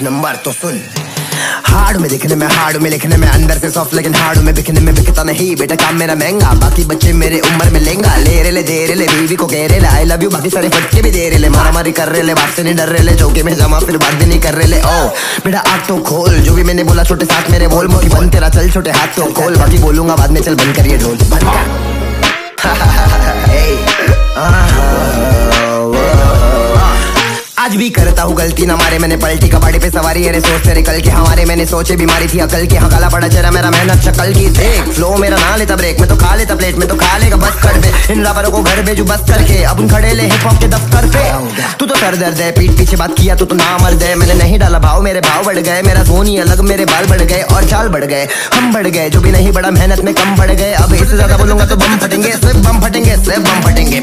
Number तो सुन। Hard में दिखने में, हार्ड में लिखने में, अंदर से सॉफ्ट लेकिन हार्ड में बिकने में बिकता नहीं। बेटा काम मेरा महंगा, बाकी बच्चे मेरे उम्र में लेंगा। ले रे ले दे रे ले, बीवी को कह रे ले आई लव यू, बाकी सारे फटके भी दे रे ले। मारा मारी कर रे ले, बात से नहीं डर रे ले, चौके में जमा फिर बात भी नहीं कर रे ले। ओ बेटा आँख तो खोल, जो भी मैंने बोला छोटे साथ मेरे बोल। मोटी बन तेरा चल, छोटे हाथ तो खोल, बाकी बोलूंगा बाद में, चल बंद करिए ढोल बंद कर। आज भी करता हूँ गलती ना मारे, मैंने पलटी कबाड़ी पे सवारी। अरे सोच तेरे कल के हमारे, मैंने सोचे बीमारी थी अकल के। हाँ काला पड़ा चेहरा मेरा, मेहनत शक्ल की देख। फ्लो मेरा ना लेता ब्रेक, मैं तो खा लेता प्लेट में, तो खा लेगा बस कर दे। इन रावरों को घर भेजू बस करके, अब उन खड़े ले हिप हॉप के दफ्तर पे। तू तो सर दर्द है, पीठ पीछे बात किया तू तो ना मर्द है। मैंने नहीं डाला भाव, मेरे भाव बढ़ गए। मेरा जोन ही अलग, मेरे बाल बढ़ गए और चाल बढ़ गए। हम बढ़ गए, जो भी नहीं बड़ा मेहनत में कम बढ़ गए। अब इससे ज्यादा बोलूंगा तो बम फटेंगे, सिर्फ बम फटेंगे, सिर्फ बम फटेंगे।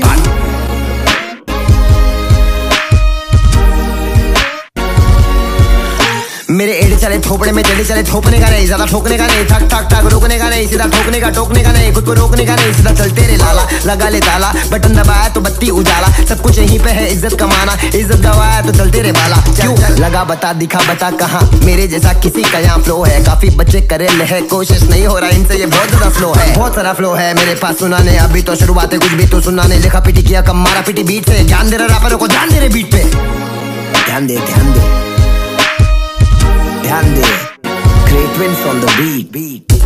मेरे एड़े चले थोपड़े में, जड़ी चले थोपने का नहीं, ज्यादा ठोकने का नहीं, ठक ठक ठक रोकने का नहीं, सीधा ठोकने का टोकने का नहीं, खुद को रोकने का नहीं, सीधा चलते रे लाला। लगा ले ताला, बटन दबाया तो बत्ती उजाला, सब कुछ यहीं पे है इज्जत कमाना। इज्जत गवाया तो चलते रे बाला। क्यों लगा बता, दिखा बता कहाँ मेरे जैसा किसी का यहाँ फ्लो है। काफी बच्चे करे ले, कोशिश नहीं हो रहा इनसे, ये बहुत ज्यादा फ्लो है, बहुत सारा फ्लो है मेरे पास सुनाने। अभी तो शुरुआत है, कुछ भी तो सुनाने। लिखा पीटी किया कम, मारा पीटी बीट से। ध्यान दे रहा रापरों को, ध्यान दे रहे बीट पे, ध्यान दे ध्यान दे ध्यान दे। Great wins on the beat.